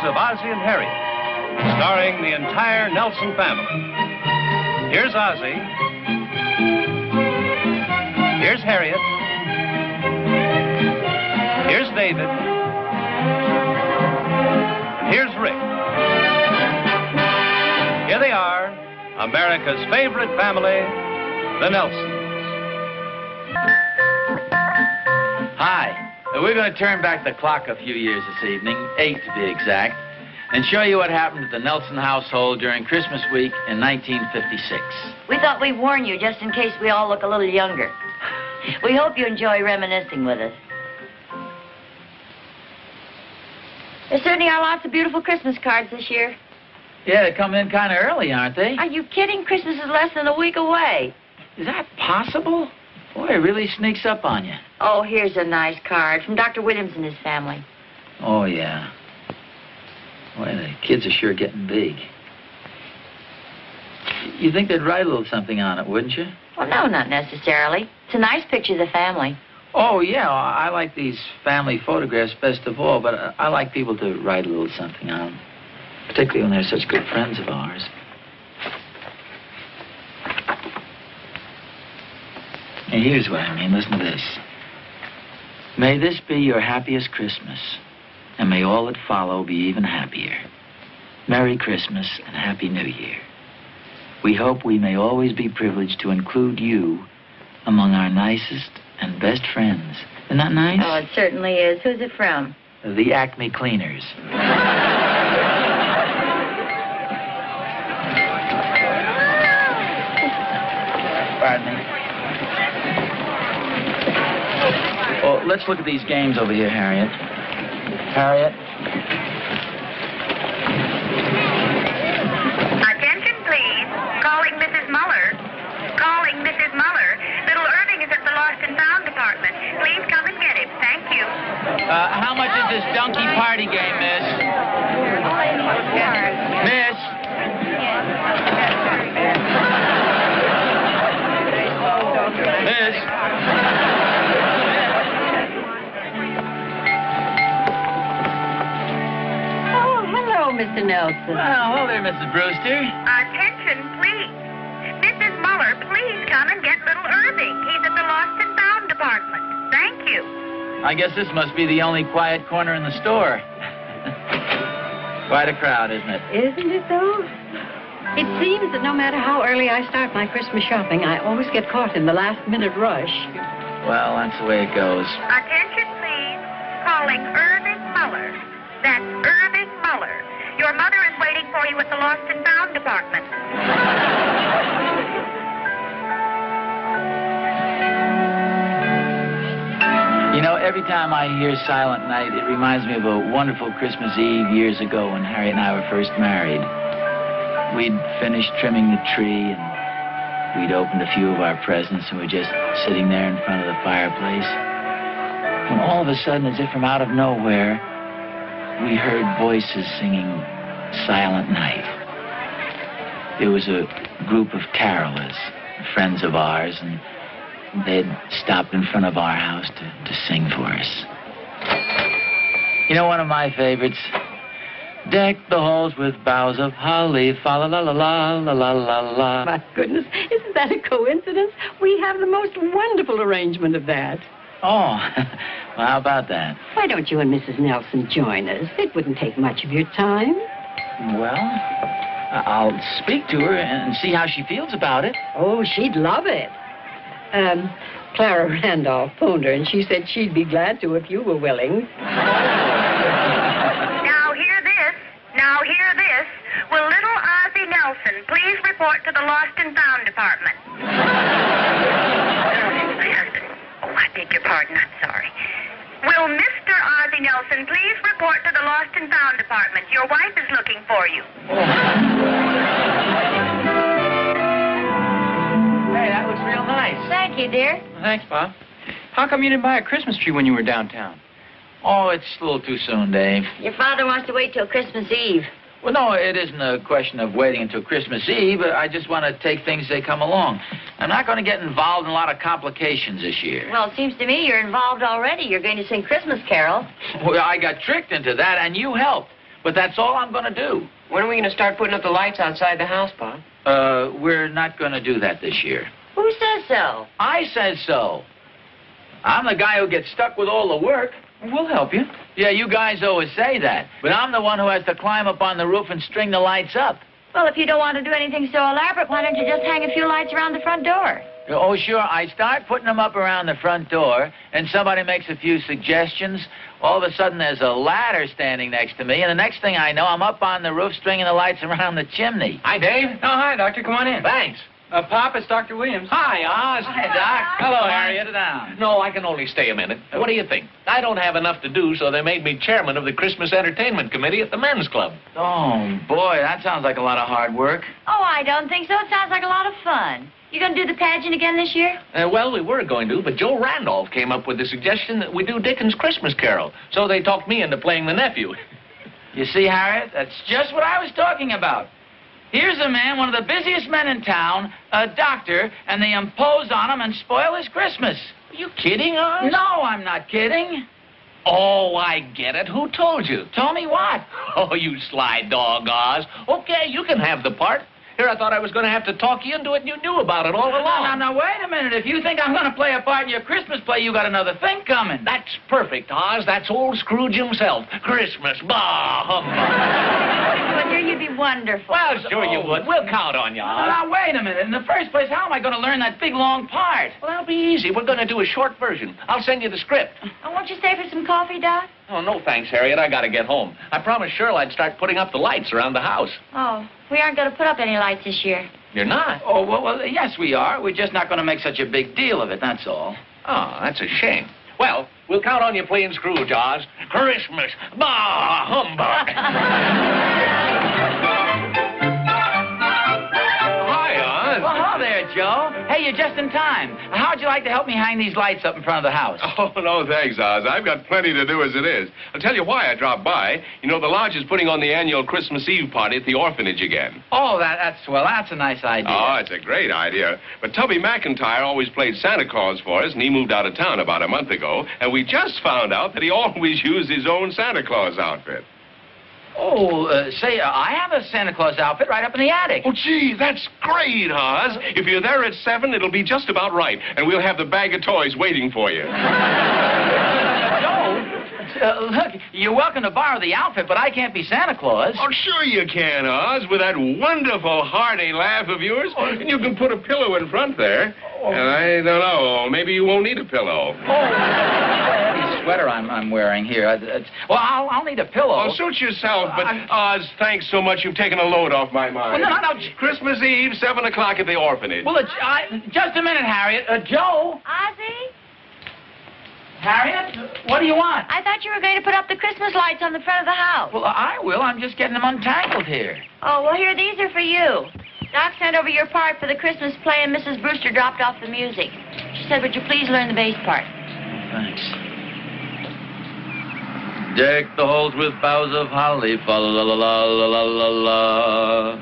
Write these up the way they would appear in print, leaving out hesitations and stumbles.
of Ozzie and Harriet, starring the entire Nelson family. Here's Ozzie. Here's Harriet. Here's David. Here's Rick. Here they are, America's favorite family, the Nelsons. Hi. We're going to turn back the clock a few years this evening, 8 to be exact, and show you what happened to the Nelson household during Christmas week in 1956. We thought we'd warn you just in case we all look a little younger. We hope you enjoy reminiscing with us. There certainly are lots of beautiful Christmas cards this year. Yeah, they come in kind of early, aren't they? Are you kidding? Christmas is less than a week away. Is that possible? Boy, it really sneaks up on you. Oh, here's a nice card from Dr. Williams and his family. Oh, yeah. Boy, the kids are sure getting big. You think they'd write a little something on it, wouldn't you? Well, no, not necessarily. It's a nice picture of the family. Oh, yeah, I like these family photographs best of all, but I like people to write a little something on them, particularly when they're such good friends of ours. And here's what I mean. Listen to this. May this be your happiest Christmas, and may all that follow be even happier. Merry Christmas and Happy New Year. We hope we may always be privileged to include you among our nicest and best friends. Isn't that nice? Oh, it certainly is. Who's it from? The Acme Cleaners. Pardon me. Well, let's look at these games over here, Harriet. Harriet? Attention, please. Calling Mrs. Muller. Calling Mrs. Muller. Little Irving is at the Lost and Found department. Please come and get him. Thank you. How much is this donkey party game, miss? Miss? Miss? Mr. Nelson. Well, hello there, Mrs. Brewster. Attention, please. Mrs. Muller, please come and get little Irving. He's at the Lost and Found department. Thank you. I guess this must be the only quiet corner in the store. Quite a crowd, isn't it? Isn't it, though? It seems that no matter how early I start my Christmas shopping, I always get caught in the last-minute rush. Well, that's the way it goes. Attention, please. Calling Irving Muller. That's Irving Muller. Your mother is waiting for you at the Lost and Found department. You know, every time I hear Silent Night, it reminds me of a wonderful Christmas Eve years ago when Harriet and I were first married. We'd finished trimming the tree, and we'd opened a few of our presents, and we were just sitting there in front of the fireplace. When all of a sudden, as if from out of nowhere, we heard voices singing Silent Night. It was a group of carolers, friends of ours, and they'd stopped in front of our house to sing for us. You know, one of my favorites, deck the halls with boughs of holly, fa la la la la la la la la. My goodness, isn't that a coincidence? We have the most wonderful arrangement of that. Oh, well, how about that? Why don't you and Mrs. Nelson join us? It wouldn't take much of your time. Well, I'll speak to her and see how she feels about it. Oh, she'd love it. Clara Randolph phoned her, and she said she'd be glad to if you were willing. Now hear this. Now hear this. Will little Ozzie Nelson please report to the Lost and Found department? Oh, I beg your pardon. I'm sorry. Will Mr. Ozzie Nelson please report to the Lost and Found department? Your wife is looking for you. Hey, that looks real nice. Thank you, dear. Thanks, Bob. How come you didn't buy a Christmas tree when you were downtown? Oh, it's a little too soon, Dave. Your father wants to wait till Christmas Eve. Well, no, it isn't a question of waiting until Christmas Eve. I just want to take things as they come along. I'm not going to get involved in a lot of complications this year. Well, it seems to me you're involved already. You're going to sing Christmas carols. Well, I got tricked into that, and you helped. But that's all I'm going to do. When are we going to start putting up the lights outside the house, Pop? We're not going to do that this year. Who says so? I says so. I'm the guy who gets stuck with all the work. We'll help you. Yeah, you guys always say that. But I'm the one who has to climb up on the roof and string the lights up. Well, if you don't want to do anything so elaborate, why don't you just hang a few lights around the front door? Oh, sure. I start putting them up around the front door, and somebody makes a few suggestions. All of a sudden, there's a ladder standing next to me, and the next thing I know, I'm up on the roof stringing the lights around the chimney. Hi, Dave. Oh, hi, Doctor. Come on in. Thanks. Pop, it's Dr. Williams. Hi, Oz. Hi, Doc. Hello, Harriet. Sit down. No, I can only stay a minute. What do you think? I don't have enough to do, so they made me chairman of the Christmas Entertainment Committee at the Men's Club. Oh, boy, that sounds like a lot of hard work. Oh, I don't think so. It sounds like a lot of fun. You going to do the pageant again this year? Well, we were going to, but Joe Randolph came up with the suggestion that we do Dickens' Christmas Carol. So they talked me into playing the nephew. You see, Harriet, that's just what I was talking about. Here's a man, one of the busiest men in town, a doctor, and they impose on him and spoil his Christmas. Are you kidding, Oz? No, I'm not kidding. Oh, I get it. Who told you? Told me what? Oh, you sly dog, Oz. Okay, you can have the part. Here, I thought I was going to have to talk you into it, and you knew about it all along. Now, wait a minute. If you think I'm going to play a part in your Christmas play, you got another thing coming. That's perfect, Oz. That's old Scrooge himself. Christmas, bah, humbug. Well, dear, you'd be wonderful. Well, sure you would. We'll count on you, Oz. Now, wait a minute. In the first place, how am I going to learn that big, long part? Well, that'll be easy. We're going to do a short version. I'll send you the script. Oh, won't you stay for some coffee, Doc? Oh, no thanks, Harriet. I got to get home. I promised Cheryl I'd start putting up the lights around the house. Oh, we aren't going to put up any lights this year. You're not? Oh, well, yes, we are. We're just not going to make such a big deal of it, that's all. Oh, that's a shame. Well, we'll count on you playing Scrooge, Oz. Christmas, bah, humbug. Hi, Oz. Well, hello there, Joe. Hey, you're just in time. How'd you like to help me hang these lights up in front of the house? Oh, no, thanks, Oz. I've got plenty to do as it is. I'll tell you why I dropped by. You know, the lodge is putting on the annual Christmas Eve party at the orphanage again. Oh, that's swell. That's a nice idea. Oh, it's a great idea. But Tubby McIntyre always played Santa Claus for us, and he moved out of town about a month ago, and we just found out that he always used his own Santa Claus outfit. Oh, I have a Santa Claus outfit right up in the attic. Oh, gee, that's great, Oz. If you're there at 7, it'll be just about right, and we'll have the bag of toys waiting for you. Joe, look, you're welcome to borrow the outfit, but I can't be Santa Claus. Oh, sure you can, Oz, with that wonderful hearty laugh of yours. And you can put a pillow in front there. I don't know, maybe you won't need a pillow. The sweater I'm wearing here. Well, I'll need a pillow. Oh, suit yourself, but Oz, thanks so much. You've taken a load off my mind. Well, no. Christmas Eve, 7 o'clock at the orphanage. Well, just a minute, Harriet. Joe. Ozzie? Harriet, what do you want? I thought you were going to put up the Christmas lights on the front of the house. Well, I will. I'm just getting them untangled here. Oh, well, here, these are for you. Doc sent over your part for the Christmas play, and Mrs. Brewster dropped off the music. She said, would you please learn the bass part? Thanks. Deck the halls with boughs of holly, fa la la la la la la la.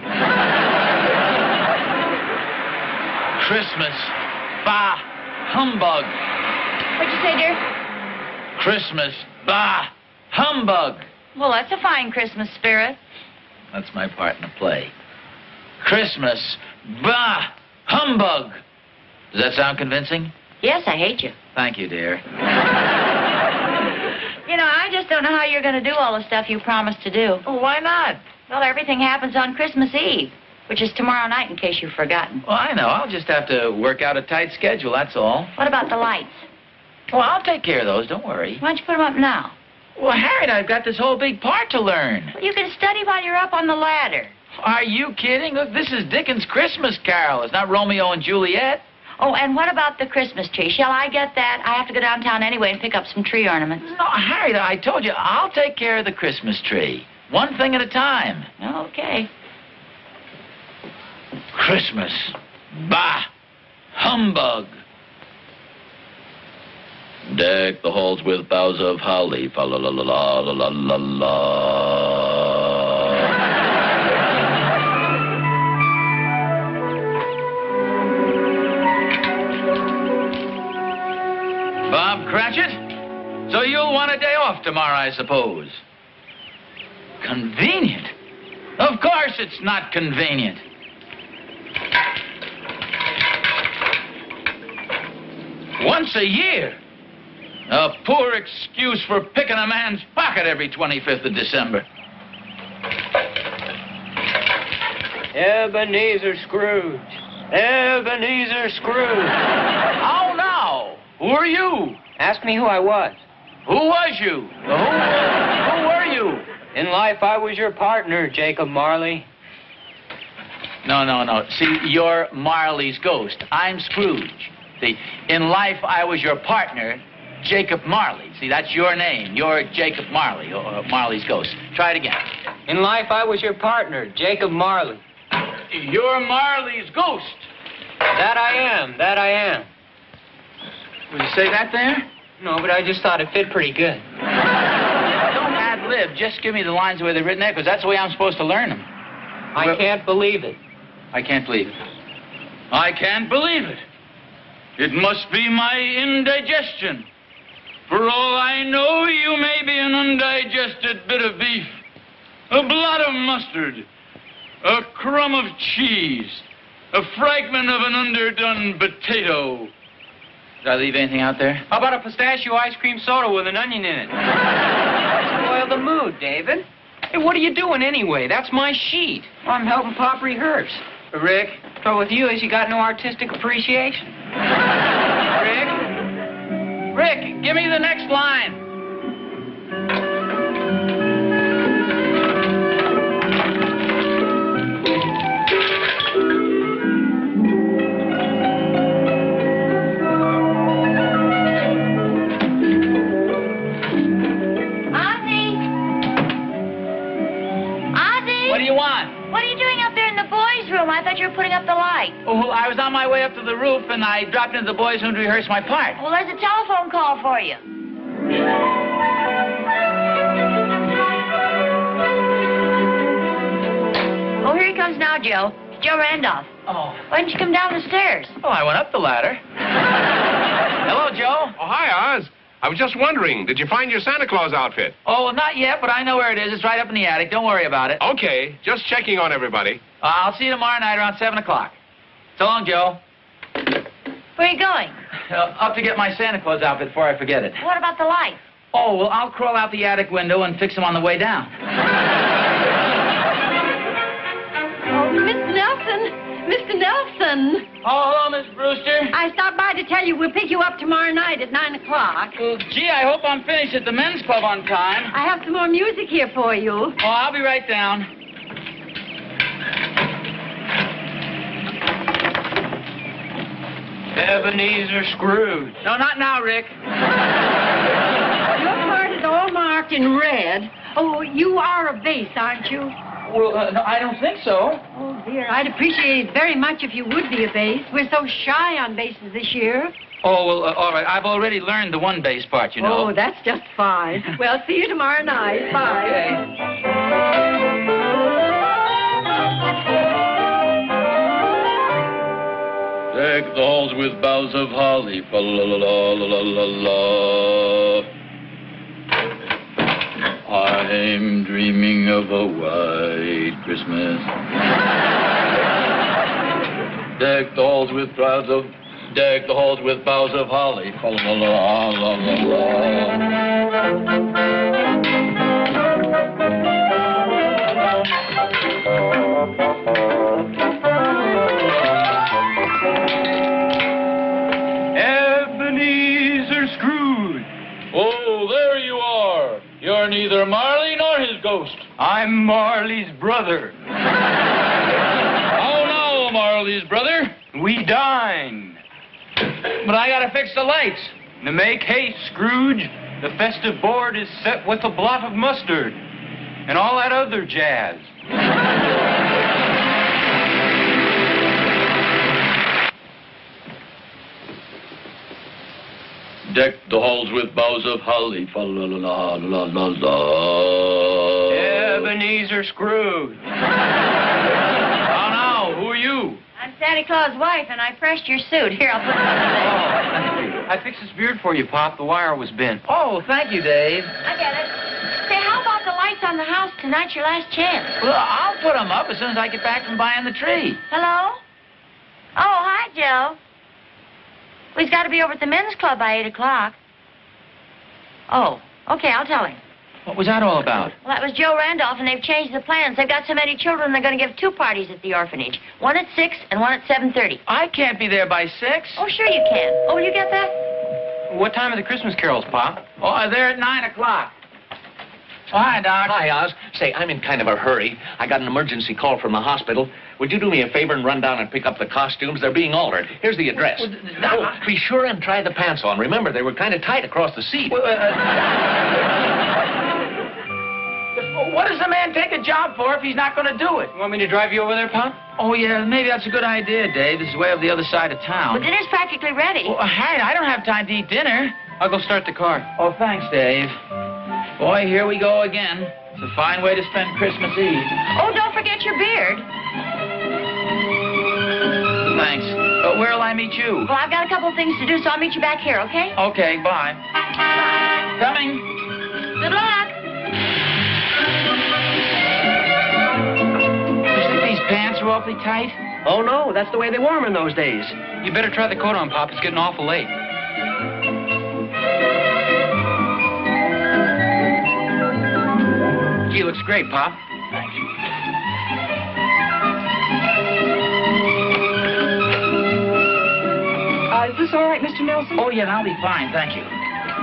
Christmas, bah, humbug. What'd you say, dear? Christmas, bah, humbug. Well, that's a fine Christmas spirit. That's my part in the play. Christmas, bah, humbug. Does that sound convincing? Yes, I hate you. Thank you, dear. You know, I just don't know how you're going to do all the stuff you promised to do. Well, why not? Well, everything happens on Christmas Eve, which is tomorrow night, in case you've forgotten. Well, I know. I'll just have to work out a tight schedule, that's all. What about the lights? Well, I'll take care of those. Don't worry. Why don't you put them up now? Well, Harriet, I've got this whole big part to learn. Well, you can study while you're up on the ladder. Are you kidding? Look, this is Dickens' Christmas Carol. It's not Romeo and Juliet. Oh, and what about the Christmas tree? Shall I get that? I have to go downtown anyway and pick up some tree ornaments. No, Harriet, I told you, I'll take care of the Christmas tree. One thing at a time. Okay. Christmas. Bah! Humbug. Deck the halls with boughs of holly, fa la la la la la la la. Bob Cratchit, so you'll want a day off tomorrow, I suppose. convenient. Of course it's not convenient. Once a year. A poor excuse for picking a man's pocket every 25th of December. Ebenezer Scrooge. Ebenezer Scrooge. Oh, no. Who are you? Ask me who I was. Who was you? Who were you? In life, I was your partner, Jacob Marley. No. See, you're Marley's ghost. I'm Scrooge. See, in life, I was your partner, Jacob Marley. See, that's your name. You're Jacob Marley, or Marley's ghost. Try it again. In life, I was your partner, Jacob Marley. You're Marley's ghost. That I am. Will you say that there? No, but I just thought it fit pretty good. Don't ad-lib. Just give me the lines the way they're written there, because that's the way I'm supposed to learn them. I can't believe it. I can't believe it. I can't believe it. It must be my indigestion. For all I know, you may be an undigested bit of beef, a blot of mustard, a crumb of cheese, a fragment of an underdone potato. Did I leave anything out there? How about a pistachio ice cream soda with an onion in it? Spoil the mood, David. Hey, what are you doing anyway? That's my sheet. Well, I'm helping Pop rehearse. Rick, the trouble with you is you got no artistic appreciation. Rick, give me the next line. Ozzie! What do you want? What are you doing up there in the boys' room? I thought you were putting up the light. Oh, well, I was on my way up to the roof, and I dropped into the boys' room to rehearse my part. Well, there's a telephone call for you. Oh, here he comes now, Joe. It's Joe Randolph. Oh. Why didn't you come down the stairs? Oh, I went up the ladder. Hello, Joe. Oh, hi, Oz. I was just wondering, did you find your Santa Claus outfit? Oh, well, not yet, but I know where it is. It's right up in the attic. Don't worry about it. Okay, just checking on everybody. I'll see you tomorrow night around 7 o'clock. So long, Joe. Where are you going? Up to get my Santa Claus outfit before I forget it. What about the lights? Oh, well, I'll crawl out the attic window and fix them on the way down. Oh, Mr. Nelson. Mr. Nelson. Oh, hello, Miss Brewster. I stopped by to tell you we'll pick you up tomorrow night at 9 o'clock. Well, gee, I hope I'm finished at the men's club on time. I have some more music here for you. Oh, I'll be right down. Ebenezer Scrooge. No, not now, Rick. Your part is all marked in red. Oh, you are a bass, aren't you? Well, no, I don't think so. Oh, dear. I'd appreciate it very much if you would be a bass. We're so shy on basses this year. Oh, well, all right. I've already learned the one bass part, you know. Oh, that's just fine. Well, see you tomorrow night. Bye. Deck the halls with boughs of holly, fa la la la la la la. I'm dreaming of a white Christmas. Deck the halls with boughs of holly, fa la la la la Ebenezer Scrooge. Oh, there you are. You're neither Marley nor his ghost. I'm Marley's brother. Oh, no, Marley's brother. We dine. But I gotta fix the lights. To make haste, Scrooge, the festive board is set with a blot of mustard and all that other jazz. Deck the halls with boughs of holly, fa la la la la la la. Ebenezer Scrooge. Oh, no, who are you? I'm Santa Claus' wife, and I pressed your suit. Here, I'll put it on. I fixed this beard for you, Pop. The wire was bent. Oh, thank you, Dave. I get it. Say, how about the lights on the house. Tonight's your last chance. Well, I'll put them up as soon as I get back from buying the tree. Hello? Oh, hi, Joe. Well, he's got to be over at the men's club by 8 o'clock. Oh, okay, I'll tell him. What was that all about? Well, that was Joe Randolph, and they've changed the plans. They've got so many children, they're going to give 2 parties at the orphanage. One at 6 and one at 7:30. I can't be there by 6. Oh, sure you can. Oh, will you get that? What time are the Christmas carols, Pop? Oh, they're at 9 o'clock. Oh, hi, Doc. Hi, Oz. Say, I'm in kind of a hurry. I got an emergency call from the hospital. Would you do me a favor and run down and pick up the costumes? They're being altered. Here's the address. Oh, be sure and try the pants on. Remember, they were kind of tight across the seat. What does the man take a job for if he's not going to do it? You want me to drive you over there, Pop? Oh, yeah, maybe that's a good idea, Dave. This is way over the other side of town. Well, dinner's practically ready. Oh, Harriet, I don't have time to eat dinner. I'll go start the car. Oh, thanks, Dave. Boy, here we go again. It's a fine way to spend Christmas Eve. Oh, don't forget your beard. Thanks. Where'll I meet you? Well, I've got a couple of things to do, so I'll meet you back here, okay? Okay, bye. Coming. Good luck. You think these pants are awfully tight? Oh, no, that's the way they wore 'em in those days. You better try the coat on, Pop. It's getting awful late. Gee, looks great, Pop. Thank you. Is this all right, Mr. Nelson? Oh, yeah, I'll be fine, thank you.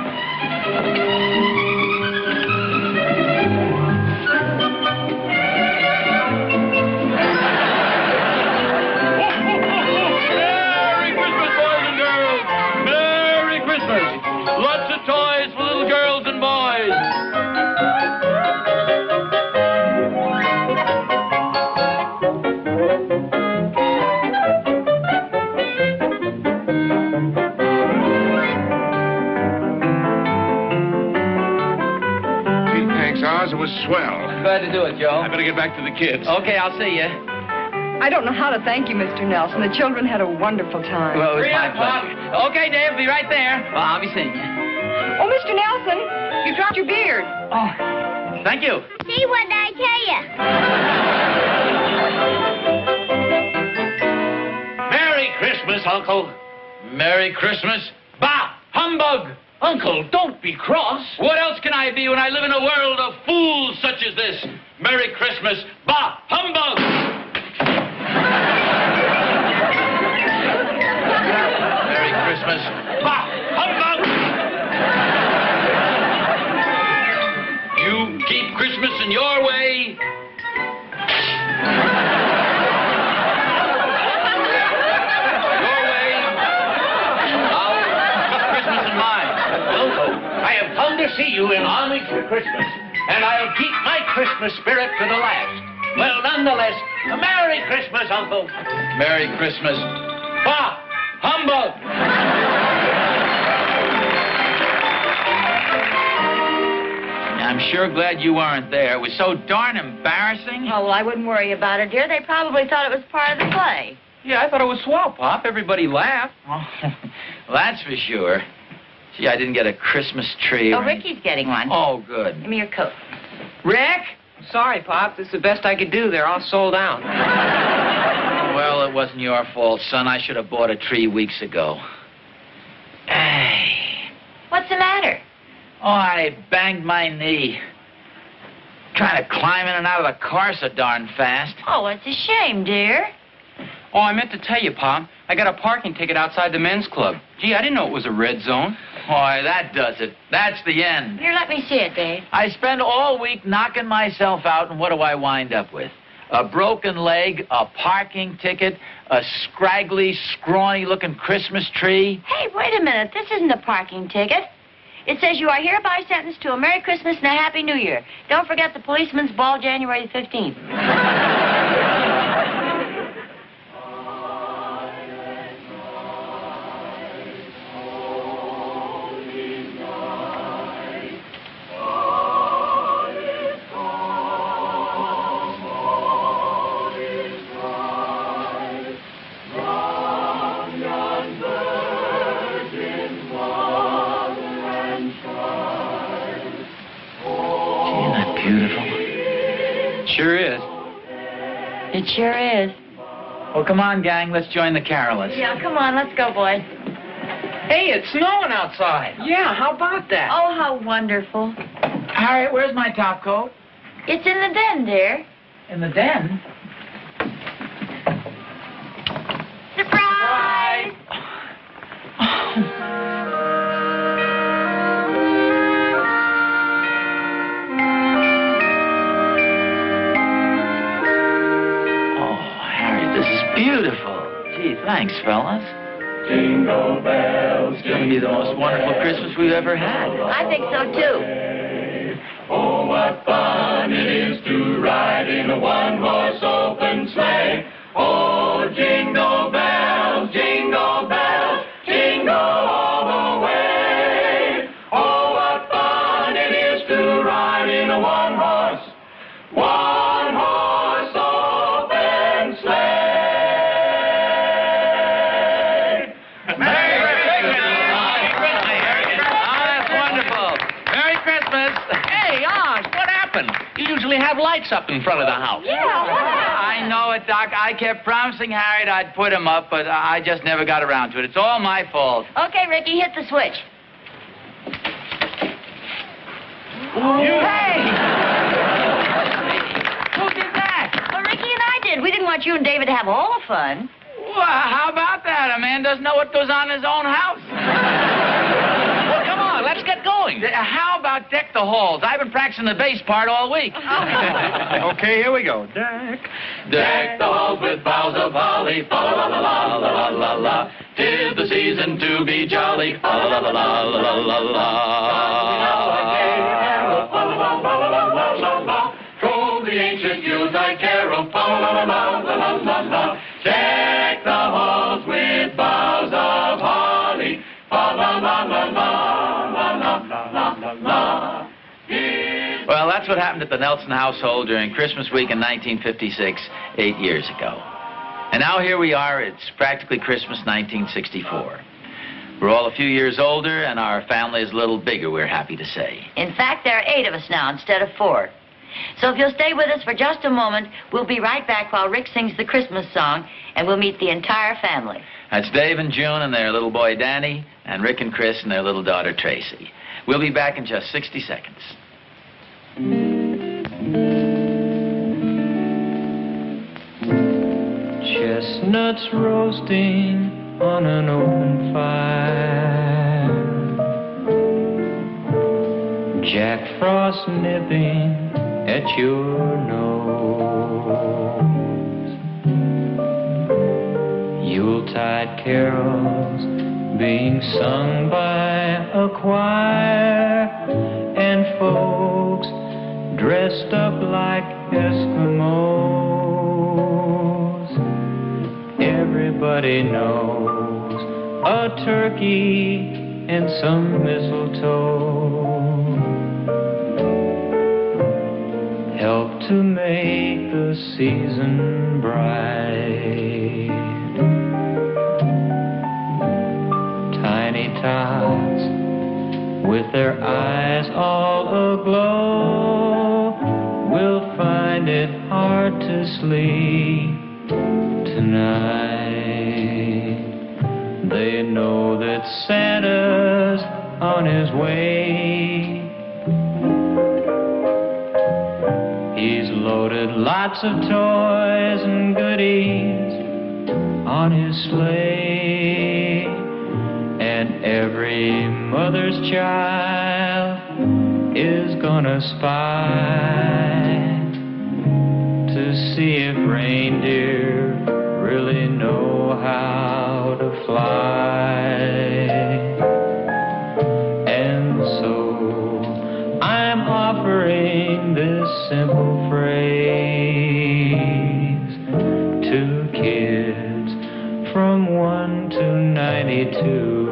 Merry Christmas, boys and girls! Merry Christmas! Lots of toys for little girls and boys! Gee, thanks, Oz. It was swell. Glad to do it, Joe. I better get back to the kids. Okay, I'll see you. I don't know how to thank you, Mr. Nelson. The children had a wonderful time. Well, it was Hurry my up, Bob. pleasure. Okay, Dave, be right there. Well, I'll be seeing you. Oh, Mr. Nelson, you dropped your beard. Oh, thank you. See what I tell you. Merry Christmas, Uncle. Merry Christmas. Bah! Humbug! Uncle, don't be cross. What else can I be when I live in a world of fools such as this? Merry Christmas. Bah! Humbug! Merry Christmas. Bah! Humbug! You keep Christmas in your way. Your way. I'll keep Christmas in mine. Uncle, I have come to see you in homage to Christmas, and I'll keep my Christmas spirit to the last. Well, nonetheless, a Merry Christmas, Uncle. Merry Christmas. Bah! Humbug! I'm sure glad you weren't there. It was so darn embarrassing. Oh, well, I wouldn't worry about it, dear. They probably thought it was part of the play. Yeah, I thought it was swell, Pop. Everybody laughed. Oh, well, that's for sure. Gee, I didn't get a Christmas tree. Oh, or Ricky's getting one. Oh, good. Give me your coat. Rick? Sorry, Pop. This is the best I could do. They're all sold out. Well, it wasn't your fault, son. I should have bought a tree weeks ago. Hey. What's the matter? Oh, I banged my knee. Trying to climb in and out of the car so darn fast. Oh, it's a shame, dear. Oh, I meant to tell you, Pop. I got a parking ticket outside the men's club. Gee, I didn't know it was a red zone. Boy, that does it. That's the end. Here, let me see it, Dave. I spend all week knocking myself out, and what do I wind up with? A broken leg, a parking ticket, a scraggly, scrawny-looking Christmas tree. Hey, wait a minute. This isn't a parking ticket. It says you are hereby sentenced to a Merry Christmas and a Happy New Year. Don't forget the policeman's ball January 15th. beautiful? Sure is. It sure is. Well, come on, gang. Let's join the carolers. Yeah, come on, let's go, boys. Hey, it's snowing outside. Yeah, how about that? Oh, how wonderful. Harriet, where's my top coat? It's in the den, dear. In the den? Surprise! Beautiful. Gee, thanks, fellas. Jingle bells, It's going to be the most wonderful Christmas we've ever had. I think so, too. oh, what fun it is to ride in a one-horse open sleigh. Oh, jingle bells, jingle all the way. Oh, what fun it is to ride in a one-horse open sleigh. You usually have lights up in front of the house. Yeah, I know it, Doc. I kept promising Harriet I'd put him up, but I just never got around to it. It's all my fault. Okay, Ricky, hit the switch. Hey! Who did that? Well, Ricky and I did. We didn't want you and David to have all the fun. Well, how about that? A man doesn't know what goes on in his own house. Well, come on, let's get going. How about deck the halls? I've been practicing the bass part all week. Okay, here we go. Deck. Deck the halls with boughs of holly, fa la la la la la la la. 'Tis the season to be jolly, fa la la la la la la la. Troll the ancient Yuletide carol, fa la la la la la la la. Deck the halls with boughs of holly, fa la la la la la la la la. Well, that's what happened at the Nelson household during Christmas week in 1956, 8 years ago. And now here we are, it's practically Christmas 1964. We're all a few years older, and our family is a little bigger, we're happy to say. In fact, there are 8 of us now instead of 4. So if you'll stay with us for just a moment, we'll be right back while Rick sings the Christmas song, and we'll meet the entire family. That's Dave and June and their little boy Danny, and Rick and Chris and their little daughter Tracy. We'll be back in just 60 seconds. Chestnuts roasting on an open fire, Jack Frost nipping at your nose, Yuletide carols being sung by a choir, and folks dressed up like Eskimos. Everybody knows a turkey and some mistletoe help to make the season bright. Tiny tots with their eyes all aglow will find it hard to sleep tonight. They know that Santa's on his way. He's loaded lots of toys and goodies on his sleigh, and every mother's child is gonna spy to see if reindeer really know how to fly. And so I'm offering this simple phrase to kids from 1 to 92.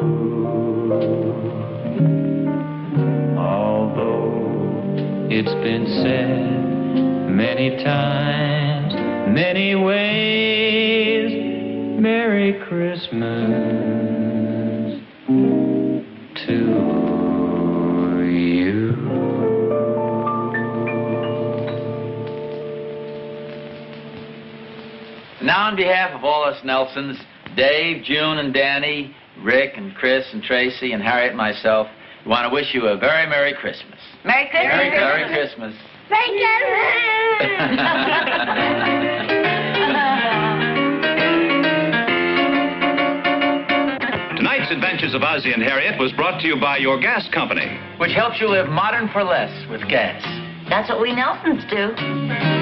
Although it's been said many times, many ways, Merry Christmas to you. Now, on behalf of all us Nelsons, Dave, June, and Danny, Rick, and Chris, and Tracy, and Harriet, and myself, we want to wish you a very Merry Christmas. Merry Christmas. Merry Christmas. Tonight's Adventures of Ozzie and Harriet was brought to you by your gas company, which helps you live modern for less with gas. That's what we Nelsons do.